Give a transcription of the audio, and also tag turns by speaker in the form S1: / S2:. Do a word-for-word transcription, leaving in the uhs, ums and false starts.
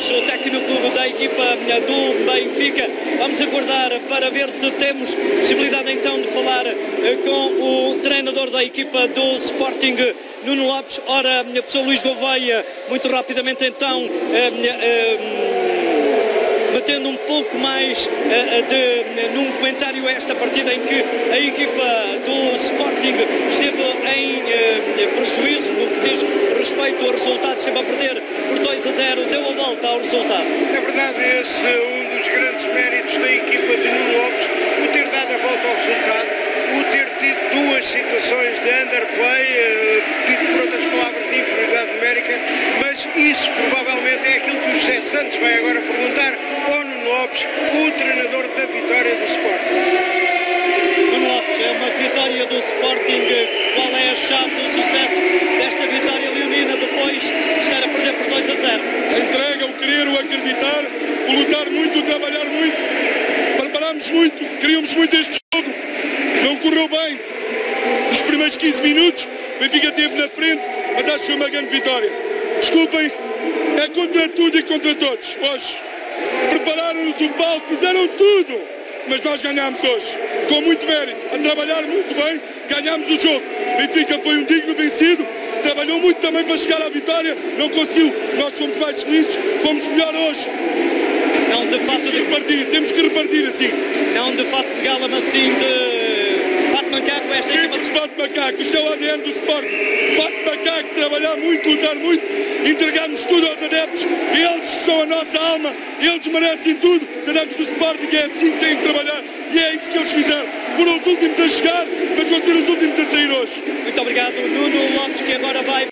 S1: Lopes, o técnico da equipa do Benfica. Vamos aguardar para ver se temos possibilidade então de falar com o treinador da equipa do Sporting, Nuno Lopes. Ora, professor Luís Gouveia, muito rapidamente então, eh, eh, batendo um pouco mais uh, de, uh, num comentário a esta partida em que a equipa do Sporting esteve em uh, prejuízo no que diz respeito ao resultado, esteve a perder por dois a zero, deu a volta ao resultado.
S2: É verdade, esse é um dos grandes méritos da equipa de Nuno Lopes, o ter dado a volta ao resultado, o ter tido duas situações de underplay, uh, de, por outras palavras, de inferioridade numérica, mas isso provavelmente é aquilo que o José Santos vai agora perguntar ao Nuno Lopes, o treinador da vitória do Sporting.
S1: Nuno Lopes, é uma vitória do Sporting. Qual é a chave do sucesso desta vitória leonina depois de estar a perder por dois a zero?
S3: A entrega, o querer, o acreditar, o lutar muito, o trabalhar muito. Preparámos muito, queríamos muito este jogo. Não correu bem. Nos primeiros quinze minutos, o Benfica esteve na frente, mas acho que foi uma grande vitória. Desculpem, é contra tudo e contra todos. Hoje, prepararam-nos o pau, fizeram tudo, mas nós ganhámos hoje, com muito mérito, a trabalhar muito bem, ganhámos o jogo. Benfica foi um digno vencido, trabalhou muito também para chegar à vitória, não conseguiu, nós fomos mais felizes, fomos melhor hoje.
S1: Não de fato de
S3: repartir, temos que repartir assim.
S1: Não de fato de gala, mas sim de fato macaco, esta
S3: sim,
S1: equipa de
S3: fato macaco, isto é o A D N do Sport. Fato macaco, trabalhar muito, lutar muito, entregarmos tudo aos adeptos, eles são a nossa alma, eles merecem tudo. Os adeptos do Sporting é assim que têm que trabalhar e é isso que eles fizeram. Foram os últimos a chegar, mas vão ser os últimos a sair hoje.
S1: Muito obrigado, Nuno Lopes, que agora vai